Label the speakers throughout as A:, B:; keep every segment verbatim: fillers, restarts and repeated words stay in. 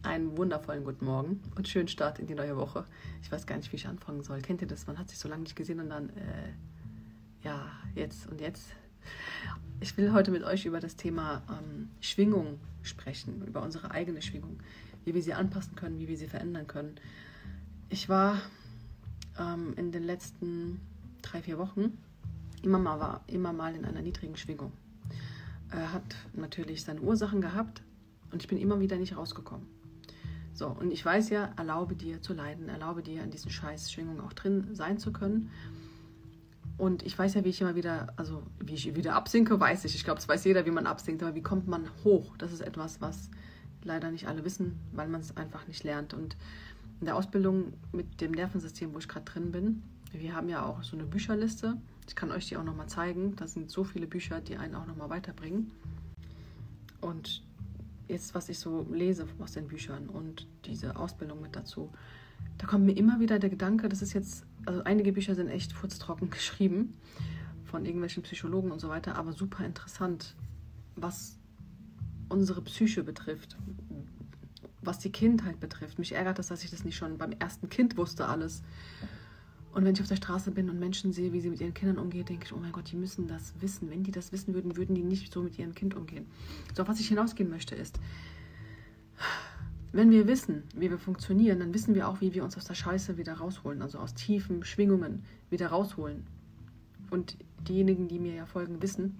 A: Einen wundervollen guten Morgen und schönen Start in die neue Woche. Ich weiß gar nicht, wie ich anfangen soll. Kennt ihr das? Man hat sich so lange nicht gesehen und dann, äh, ja, jetzt und jetzt. Ich will heute mit euch über das Thema ähm, Schwingung sprechen, über unsere eigene Schwingung, wie wir sie anpassen können, wie wir sie verändern können. Ich war ähm, in den letzten drei, vier Wochen immer mal, war, immer mal in einer niedrigen Schwingung. Er hat natürlich seine Ursachen gehabt und ich bin immer wieder nicht rausgekommen. So, und ich weiß ja, erlaube dir zu leiden, erlaube dir an diesen scheiß Schwingungen auch drin sein zu können. Und ich weiß ja, wie ich immer wieder, also wie ich wieder absinke, weiß ich. Ich glaube, es weiß jeder, wie man absinkt, aber wie kommt man hoch? Das ist etwas, was leider nicht alle wissen, weil man es einfach nicht lernt. Und in der Ausbildung mit dem Nervensystem, wo ich gerade drin bin, wir haben ja auch so eine Bücherliste. Ich kann euch die auch nochmal zeigen. Da sind so viele Bücher, die einen auch nochmal weiterbringen. Und jetzt, was ich so lese aus den Büchern und diese Ausbildung mit dazu, da kommt mir immer wieder der Gedanke, das ist jetzt, also einige Bücher sind echt furztrocken geschrieben von irgendwelchen Psychologen und so weiter, aber super interessant, was unsere Psyche betrifft, was die Kindheit betrifft. Mich ärgert das, dass ich das nicht schon beim ersten Kind wusste alles. Und wenn ich auf der Straße bin und Menschen sehe, wie sie mit ihren Kindern umgehen, denke ich, oh mein Gott, die müssen das wissen. Wenn die das wissen würden, würden die nicht so mit ihrem Kind umgehen. So, auf was ich hinausgehen möchte ist, wenn wir wissen, wie wir funktionieren, dann wissen wir auch, wie wir uns aus der Scheiße wieder rausholen, also aus tiefen Schwingungen wieder rausholen. Und diejenigen, die mir ja folgen, wissen,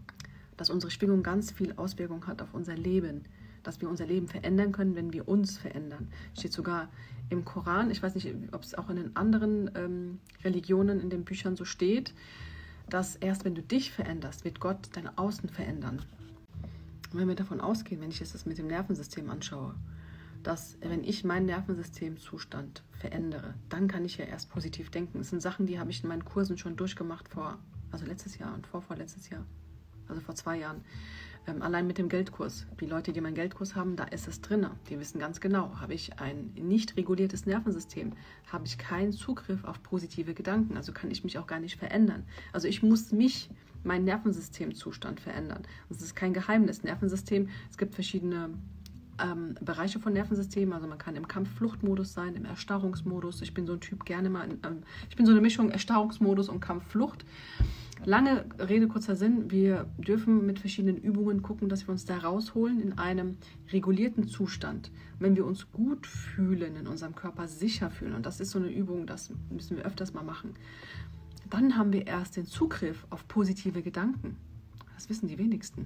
A: dass unsere Schwingung ganz viel Auswirkung hat auf unser Leben, dass wir unser Leben verändern können, wenn wir uns verändern. Steht sogar im Koran, ich weiß nicht, ob es auch in den anderen ähm, Religionen in den Büchern so steht, dass erst wenn du dich veränderst, wird Gott dein Außen verändern. Und wenn wir davon ausgehen, wenn ich jetzt das mit dem Nervensystem anschaue, dass wenn ich meinen Nervensystemzustand verändere, dann kann ich ja erst positiv denken. Das sind Sachen, die habe ich in meinen Kursen schon durchgemacht vor, also letztes Jahr und vor vorletztes Jahr, also vor zwei Jahren. Ähm, allein mit dem Geldkurs. Die Leute, die meinen Geldkurs haben, da ist es drin. Die wissen ganz genau, habe ich ein nicht reguliertes Nervensystem, habe ich keinen Zugriff auf positive Gedanken, also kann ich mich auch gar nicht verändern. Also ich muss mich, meinen Nervensystemzustand verändern. Das ist kein Geheimnis. Nervensystem, es gibt verschiedene ähm, Bereiche von Nervensystemen, also man kann im Kampf-Flucht-Modus sein, im Erstarrungsmodus. Ich bin so ein Typ gerne mal, in, ähm, ich bin so eine Mischung Erstarrungsmodus und Kampf-Flucht. Lange Rede, kurzer Sinn, wir dürfen mit verschiedenen Übungen gucken, dass wir uns da rausholen in einem regulierten Zustand. Wenn wir uns gut fühlen, in unserem Körper sicher fühlen, und das ist so eine Übung, das müssen wir öfters mal machen, dann haben wir erst den Zugriff auf positive Gedanken. Das wissen die wenigsten.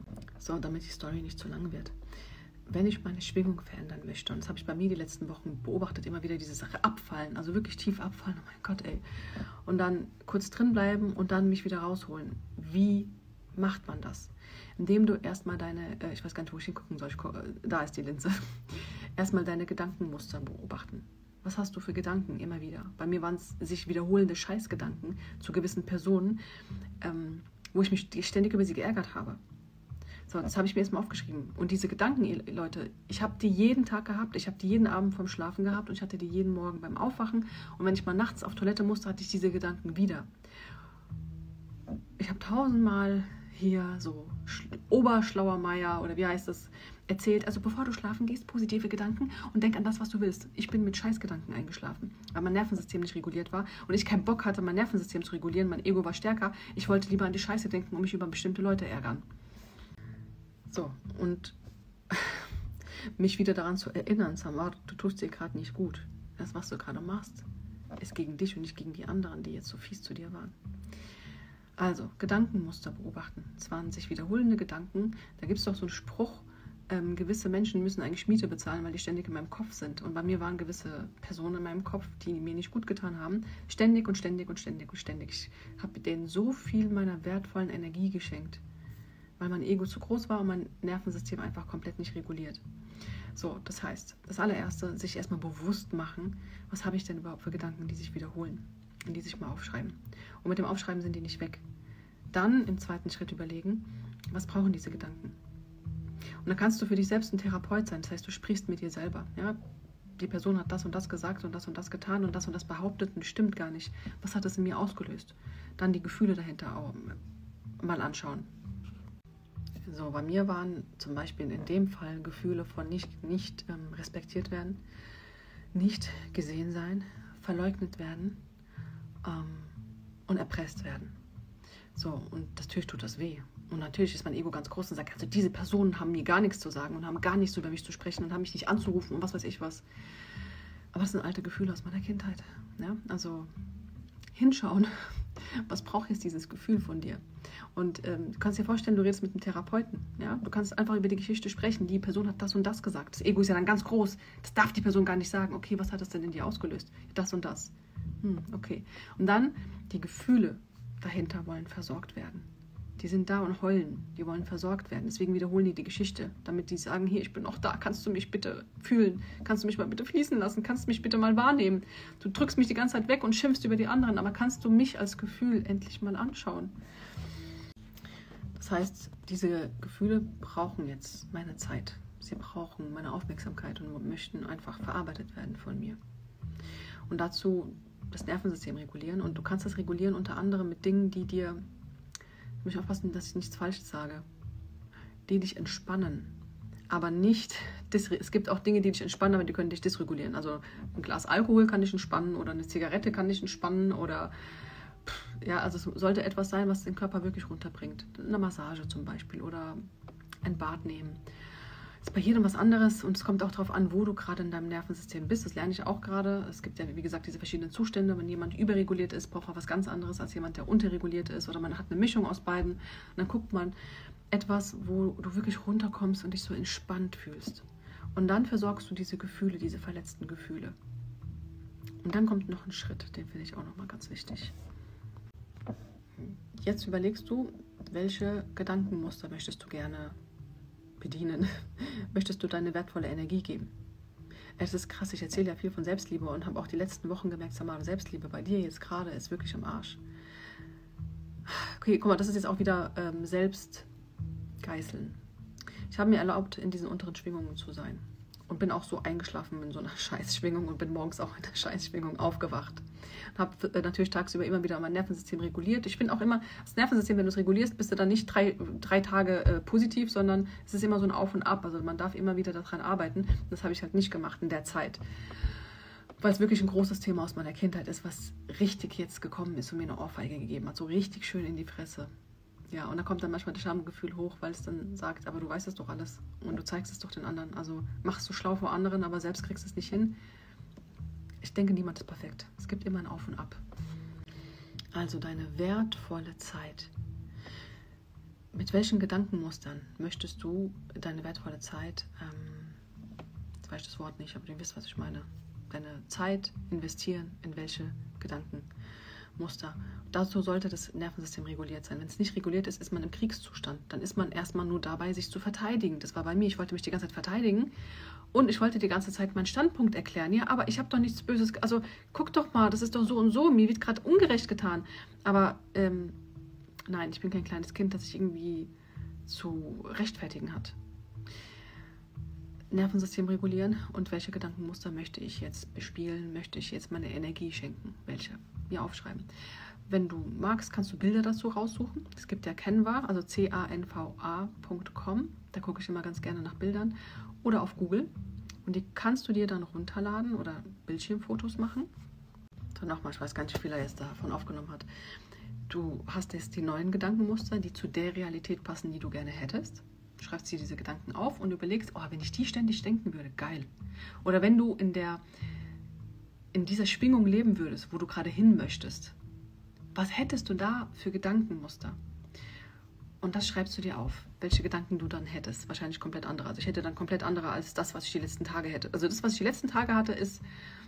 A: So, damit die Story nicht zu lang wird. Wenn ich meine Schwingung verändern möchte, und das habe ich bei mir die letzten Wochen beobachtet, immer wieder diese Sache abfallen, also wirklich tief abfallen, oh mein Gott, ey. Und dann kurz drin bleiben und dann mich wieder rausholen. Wie macht man das? Indem du erstmal deine, äh, ich weiß gar nicht, wo ich hingucken soll, ich, da ist die Linse, erstmal deine Gedankenmuster beobachten. Was hast du für Gedanken immer wieder? Bei mir waren es sich wiederholende Scheißgedanken zu gewissen Personen, ähm, wo ich mich ständig über sie geärgert habe. So, das habe ich mir jetzt mal aufgeschrieben. Und diese Gedanken, Leute, ich habe die jeden Tag gehabt, ich habe die jeden Abend vorm Schlafen gehabt und ich hatte die jeden Morgen beim Aufwachen. Und wenn ich mal nachts auf Toilette musste, hatte ich diese Gedanken wieder. Ich habe tausendmal hier so Oberschlauer Meier oder wie heißt das, erzählt, also bevor du schlafen gehst, positive Gedanken und denk an das, was du willst. Ich bin mit Scheißgedanken eingeschlafen, weil mein Nervensystem nicht reguliert war und ich keinen Bock hatte, mein Nervensystem zu regulieren, mein Ego war stärker. Ich wollte lieber an die Scheiße denken und mich über bestimmte Leute ärgern. So, und mich wieder daran zu erinnern, Samar, du tust dir gerade nicht gut. Das, was du gerade machst, ist gegen dich und nicht gegen die anderen, die jetzt so fies zu dir waren. Also, Gedankenmuster beobachten. Es waren sich wiederholende Gedanken. Da gibt es doch so einen Spruch, ähm, gewisse Menschen müssen eigentlich Miete bezahlen, weil die ständig in meinem Kopf sind. Und bei mir waren gewisse Personen in meinem Kopf, die mir nicht gut getan haben. Ständig und ständig und ständig und ständig. Ich habe denen so viel meiner wertvollen Energie geschenkt, weil mein Ego zu groß war und mein Nervensystem einfach komplett nicht reguliert. So, das heißt, das allererste, sich erstmal bewusst machen, was habe ich denn überhaupt für Gedanken, die sich wiederholen und die sich mal aufschreiben. Und mit dem Aufschreiben sind die nicht weg. Dann im zweiten Schritt überlegen, was brauchen diese Gedanken? Und dann kannst du für dich selbst ein Therapeut sein, das heißt, du sprichst mit dir selber. Ja? Die Person hat das und das gesagt und das und das getan und das und das behauptet und stimmt gar nicht. Was hat das in mir ausgelöst? Dann die Gefühle dahinter auch mal anschauen. So, bei mir waren zum Beispiel in dem Fall Gefühle von nicht, nicht ähm, respektiert werden, nicht gesehen sein, verleugnet werden ähm, und erpresst werden. So, und natürlich tut das weh. Und natürlich ist mein Ego ganz groß und sagt, also diese Personen haben mir gar nichts zu sagen und haben gar nichts über mich zu sprechen und haben mich nicht anzurufen und was weiß ich was. Aber das sind alte Gefühle aus meiner Kindheit. Ja? Also hinschauen, was braucht jetzt dieses Gefühl von dir? Und ähm, du kannst dir vorstellen, du redest mit einem Therapeuten. Ja? Du kannst einfach über die Geschichte sprechen. Die Person hat das und das gesagt. Das Ego ist ja dann ganz groß. Das darf die Person gar nicht sagen. Okay, was hat das denn in dir ausgelöst? Das und das. Hm, okay. Und dann die Gefühle dahinter wollen versorgt werden. Die sind da und heulen, die wollen versorgt werden. Deswegen wiederholen die die Geschichte, damit die sagen, hier, ich bin noch da, kannst du mich bitte fühlen? Kannst du mich mal bitte fließen lassen? Kannst du mich bitte mal wahrnehmen? Du drückst mich die ganze Zeit weg und schimpfst über die anderen, aber kannst du mich als Gefühl endlich mal anschauen? Das heißt, diese Gefühle brauchen jetzt meine Zeit. Sie brauchen meine Aufmerksamkeit und möchten einfach verarbeitet werden von mir. Und dazu das Nervensystem regulieren. Und du kannst das regulieren unter anderem mit Dingen, die dir... Ich muss aufpassen, dass ich nichts Falsches sage, die dich entspannen, aber nicht, es gibt auch Dinge, die dich entspannen, aber die können dich dysregulieren. Also ein Glas Alkohol kann dich entspannen oder eine Zigarette kann dich entspannen oder, ja, also es sollte etwas sein, was den Körper wirklich runterbringt. Eine Massage zum Beispiel oder ein Bad nehmen. Das ist bei jedem was anderes und es kommt auch darauf an, wo du gerade in deinem Nervensystem bist. Das lerne ich auch gerade. Es gibt ja, wie gesagt, diese verschiedenen Zustände. Wenn jemand überreguliert ist, braucht er was ganz anderes als jemand, der unterreguliert ist. Oder man hat eine Mischung aus beiden. Und dann guckt man etwas, wo du wirklich runterkommst und dich so entspannt fühlst. Und dann versorgst du diese Gefühle, diese verletzten Gefühle. Und dann kommt noch ein Schritt, den finde ich auch nochmal ganz wichtig. Jetzt überlegst du, welche Gedankenmuster möchtest du gerne bedienen, möchtest du deine wertvolle Energie geben. Es ist krass, ich erzähle ja viel von Selbstliebe und habe auch die letzten Wochen gemerkt, sag mal, Selbstliebe bei dir jetzt gerade ist wirklich am Arsch. Okay, guck mal, das ist jetzt auch wieder ähm, Selbstgeißeln. Ich habe mir erlaubt, in diesen unteren Schwingungen zu sein und bin auch so eingeschlafen in so einer Scheißschwingung und bin morgens auch in der Scheißschwingung aufgewacht. Habe äh, natürlich tagsüber immer wieder mein Nervensystem reguliert. Ich finde auch immer, das Nervensystem, wenn du es regulierst, bist du dann nicht drei, drei Tage äh, positiv, sondern es ist immer so ein Auf und Ab. Also man darf immer wieder daran arbeiten. Das habe ich halt nicht gemacht in der Zeit, weil es wirklich ein großes Thema aus meiner Kindheit ist, was richtig jetzt gekommen ist und mir eine Ohrfeige gegeben hat. So richtig schön in die Fresse. Ja, und da kommt dann manchmal das Schamgefühl hoch, weil es dann sagt, aber du weißt es doch alles und du zeigst es doch den anderen. Also machst du schlau vor anderen, aber selbst kriegst es nicht hin. Ich denke, niemand ist perfekt. Es gibt immer ein Auf und Ab. Also deine wertvolle Zeit. Mit welchen Gedankenmustern möchtest du deine wertvolle Zeit, ähm, jetzt weiß ich das Wort nicht, aber ihr wisst, was ich meine, deine Zeit investieren in welche Gedankenmuster? Dazu sollte das Nervensystem reguliert sein. Wenn es nicht reguliert ist, ist man im Kriegszustand. Dann ist man erstmal nur dabei, sich zu verteidigen. Das war bei mir. Ich wollte mich die ganze Zeit verteidigen und ich wollte die ganze Zeit meinen Standpunkt erklären. Ja, aber ich habe doch nichts Böses. Also guck doch mal, das ist doch so und so. Mir wird gerade ungerecht getan. Aber ähm, nein, ich bin kein kleines Kind, das sich irgendwie zu rechtfertigen hat. Nervensystem regulieren und welche Gedankenmuster möchte ich jetzt bespielen, möchte ich jetzt meine Energie schenken, welche? Mir aufschreiben. Wenn du magst, kannst du Bilder dazu raussuchen. Es gibt ja Canva, also C A N V A Punkt com, da gucke ich immer ganz gerne nach Bildern, oder auf Google und die kannst du dir dann runterladen oder Bildschirmfotos machen. Dann nochmal, ich weiß gar nicht, wie viel er jetzt davon aufgenommen hat. Du hast jetzt die neuen Gedankenmuster, die zu der Realität passen, die du gerne hättest. Du schreibst dir diese Gedanken auf und überlegst, oh, wenn ich die ständig denken würde, geil. Oder wenn du in der in dieser Schwingung leben würdest, wo du gerade hin möchtest, was hättest du da für Gedankenmuster? Und das schreibst du dir auf, welche Gedanken du dann hättest. Wahrscheinlich komplett andere. Also ich hätte dann komplett andere als das, was ich die letzten Tage hätte. Also das, was ich die letzten Tage hatte, ist,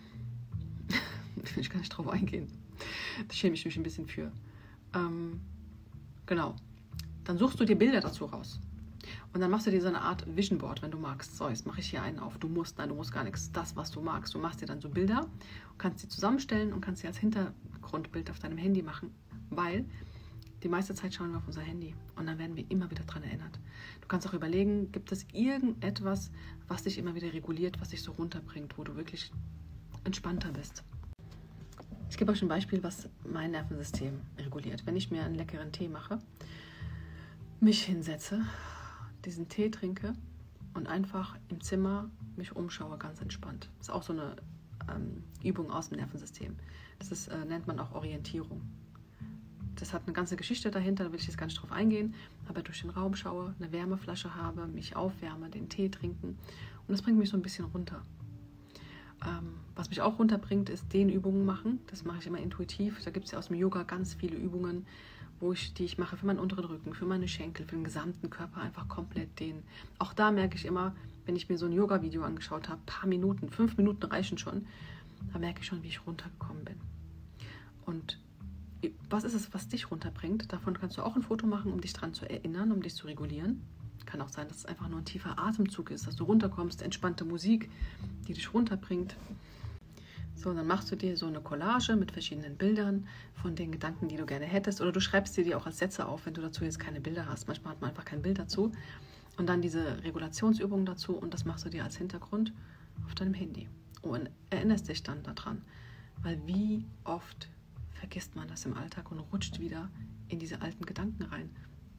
A: will ich gar nicht drauf eingehen. Da schäme ich mich ein bisschen für. Ähm, genau. Dann suchst du dir Bilder dazu raus. Und dann machst du dir so eine Art Vision Board, wenn du magst. So, jetzt mache ich hier einen auf. Du musst, nein, du musst gar nichts. Das, was du magst. Du machst dir dann so Bilder, kannst sie zusammenstellen und kannst sie als Hintergrundbild auf deinem Handy machen. Weil die meiste Zeit schauen wir auf unser Handy und dann werden wir immer wieder daran erinnert. Du kannst auch überlegen, gibt es irgendetwas, was dich immer wieder reguliert, was dich so runterbringt, wo du wirklich entspannter bist. Ich gebe euch ein Beispiel, was mein Nervensystem reguliert. Wenn ich mir einen leckeren Tee mache, mich hinsetze diesen Tee trinke und einfach im Zimmer mich umschaue, ganz entspannt. Das ist auch so eine ähm, Übung aus dem Nervensystem. Das ist, äh, nennt man auch Orientierung. Das hat eine ganze Geschichte dahinter, da will ich jetzt gar nicht drauf eingehen, aber durch den Raum schaue, eine Wärmeflasche habe, mich aufwärme, den Tee trinken und das bringt mich so ein bisschen runter. Ähm, was mich auch runterbringt, ist Dehnübungen machen. Das mache ich immer intuitiv. Da gibt es ja aus dem Yoga ganz viele Übungen, wo ich, die ich mache für meinen unteren Rücken, für meine Schenkel, für den gesamten Körper, einfach komplett dehnen. Auch da merke ich immer, wenn ich mir so ein Yoga-Video angeschaut habe, ein paar Minuten, fünf Minuten reichen schon, da merke ich schon, wie ich runtergekommen bin. Und was ist es, was dich runterbringt? Davon kannst du auch ein Foto machen, um dich daran zu erinnern, um dich zu regulieren. Kann auch sein, dass es einfach nur ein tiefer Atemzug ist, dass du runterkommst, entspannte Musik, die dich runterbringt. So, dann machst du dir so eine Collage mit verschiedenen Bildern von den Gedanken, die du gerne hättest. Oder du schreibst dir die auch als Sätze auf, wenn du dazu jetzt keine Bilder hast. Manchmal hat man einfach kein Bild dazu. Und dann diese Regulationsübung dazu und das machst du dir als Hintergrund auf deinem Handy. Und erinnerst dich dann daran. Weil wie oft vergisst man das im Alltag und rutscht wieder in diese alten Gedanken rein.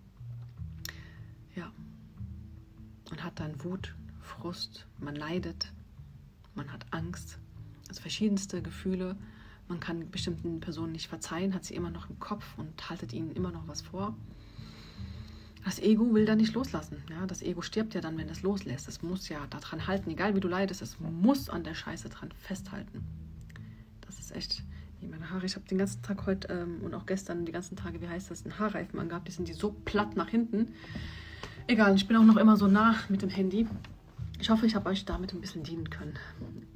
A: Ja. Und hat dann Wut, Frust, man leidet, man hat Angst. Also verschiedenste Gefühle. Man kann bestimmten Personen nicht verzeihen, hat sie immer noch im Kopf und haltet ihnen immer noch was vor. Das Ego will da nicht loslassen. Ja? Das Ego stirbt ja dann, wenn es loslässt. Es muss ja daran halten, egal wie du leidest, es muss an der Scheiße dran festhalten. Das ist echt... Meine Haare, ich habe den ganzen Tag heute ähm, und auch gestern die ganzen Tage, wie heißt das, einen Haarreifen angehabt. Die sind die so platt nach hinten. Egal, ich bin auch noch immer so nah mit dem Handy. Ich hoffe, ich habe euch damit ein bisschen dienen können.